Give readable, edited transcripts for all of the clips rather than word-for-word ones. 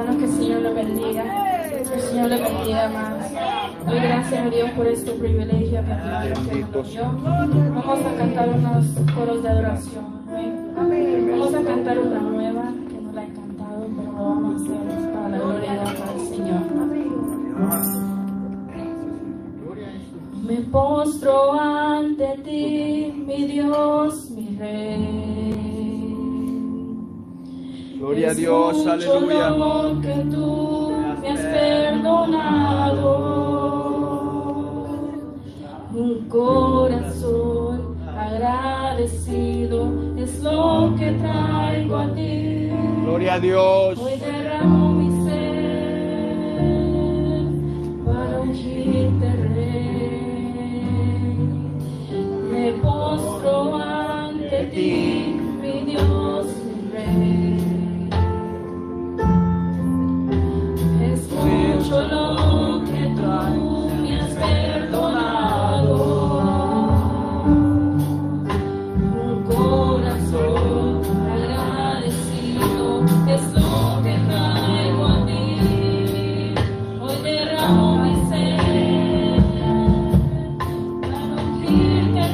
Hermano, que el Señor le bendiga. Que el Señor le bendiga más. Doy gracias a Dios por este privilegio que nos dio. Vamos a cantar unos coros de adoración. Amén. Vamos a cantar una nueva que no la he cantado, pero lo vamos a hacer para la gloria y honra del Señor. Me postro ante ti, mi Dios, mi Rey. Gloria a Dios, aleluya. Lo que tú me has perdonado, un corazón agradecido es lo que traigo a ti. Gloria a Dios. Hoy derramo mi ser para ungirte, Rey. Me postro ante ti, mi Dios, mi Rey. Escucho lo que tú me has perdonado, un corazón agradecido es lo que traigo a ti. Hoy derramo mi ser para ungirte,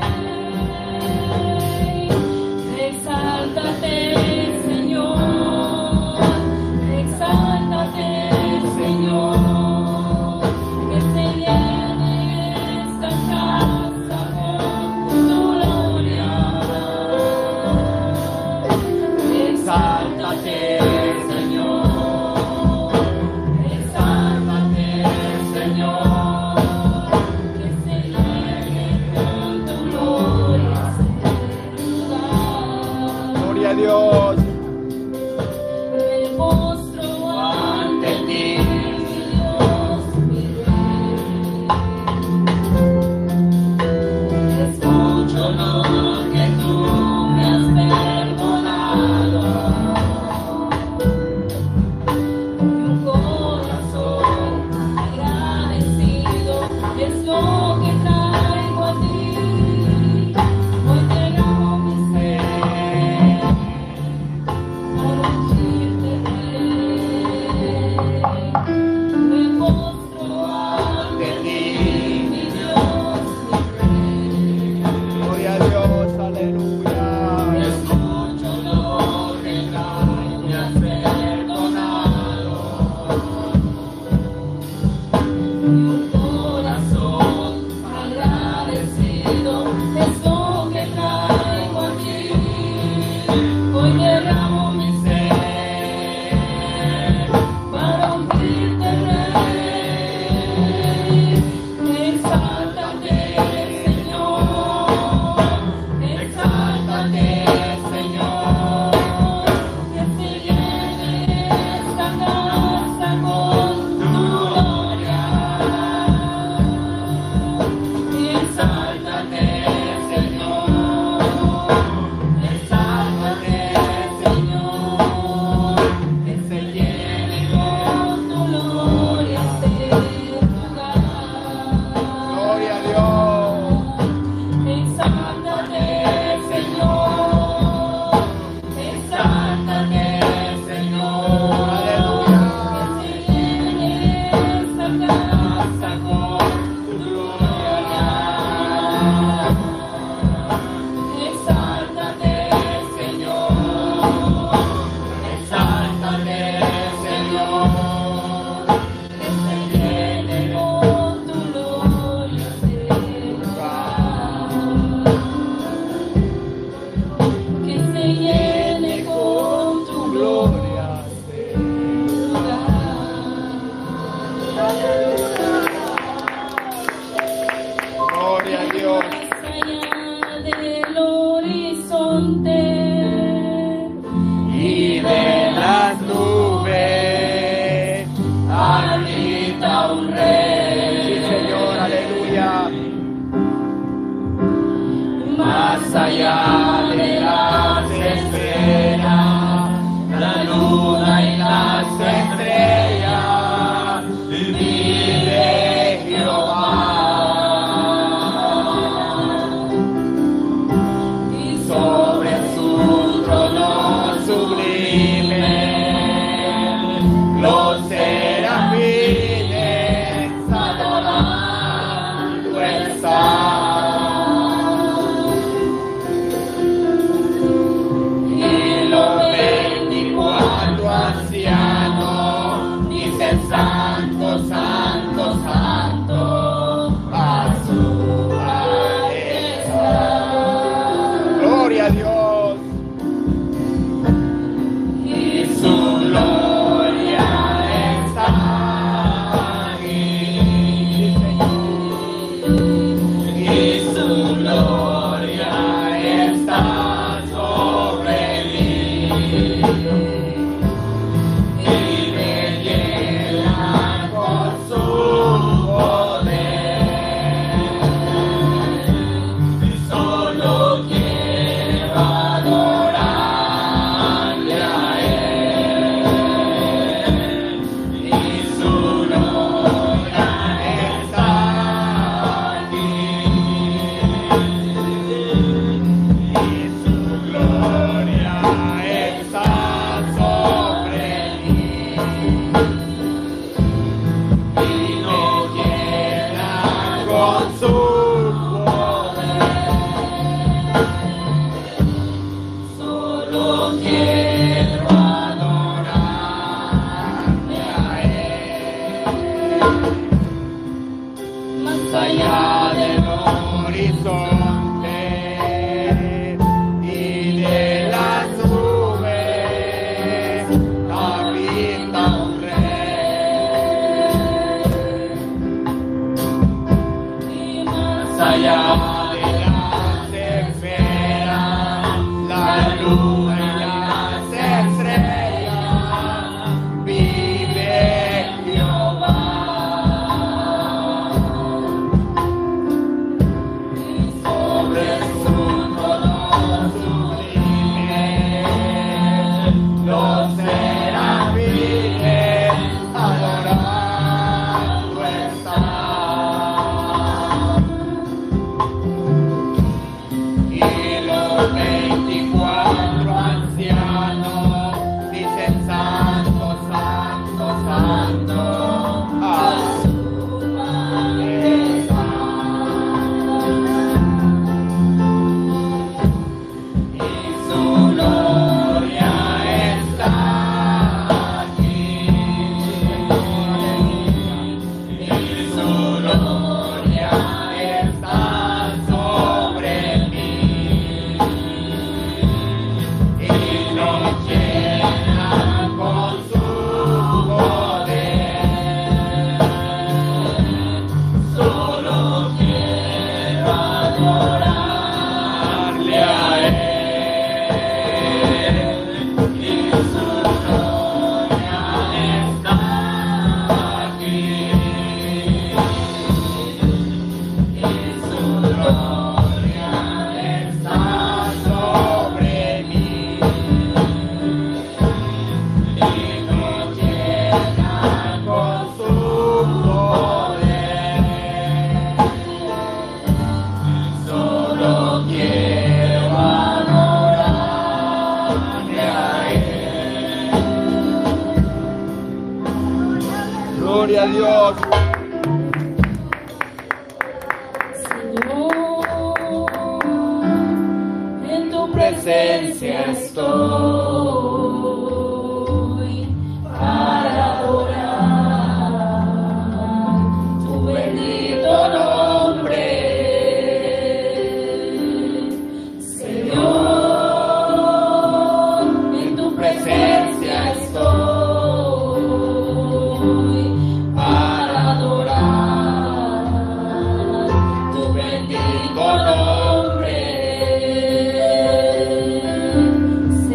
Rey. Exáltate, Señor, exáltate, Señor, que se llene esta casa con tu gloria. Exáltate, Señor, exáltate, Señor, que se llene con tu gloria este lugar. Gloria a Dios. Me postro ante ti, mi Dios, mi Rey. Escucho lo que tú me has perdonado, un corazón agradecido es lo que traigo a ti. Hoy derramo mi ser para ungirte, Rey. Me postro ante ti, mi Dios, mi Rey. Gloria a Dios, aleluya. Escucho lo que tú me has perdonado, un corazón agradecido es lo que traigo a ti. Hoy derramo mi ser para ungirte, Rey. Exáltate, Señor, exáltate, Señor, que se llene esta casa con tu gloria. Exáltate, Señor, exáltate, Señor, que se llene con tu gloria este lugar. Gloria a Dios. Exáltate, Señor, exáltate, Señor, que se llene esta casa con tu gloria. Exáltate, Señor, exáltate, Señor, que se llene con tu gloria este lugar. Que se llene con tu gloria este Gloria a Dios. Más allá del horizonte Y de las nubes habita un rey. Sí, Señor, aleluya. Más allá de las estrellas, la luna y las estrellas, vive Jehová. Y sobre su Gloria a Dios. Señor, en tu presencia estoy para adorar tu bendito nombre. Señor, en tu presencia estoy para adorar tu bendito nombre.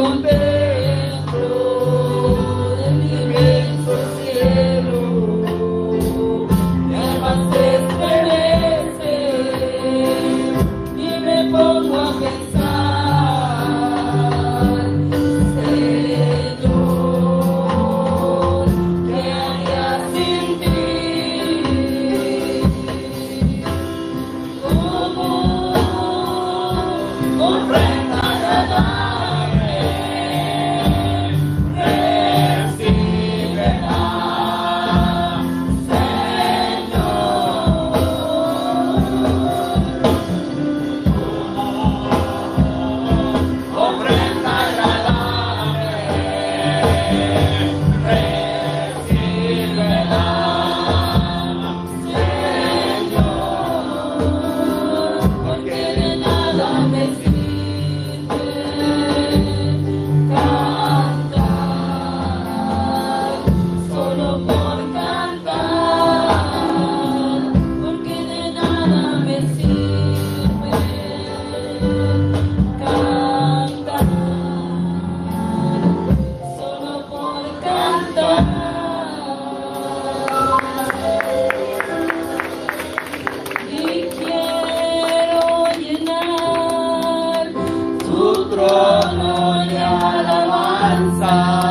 contemplo el inmenso cielo, mi alma se estremece y me pongo a pensar, Señor, ¿qué haría sin ti? Ofrenda agradable, recíbela, Señor. Ofrenda agradable, recíbela, Señor, porque de nada me sirve cantar, solo por cantar, porque de nada me sirve cantar, solo por cantar. Y quiero llenar tu trono de alabanza.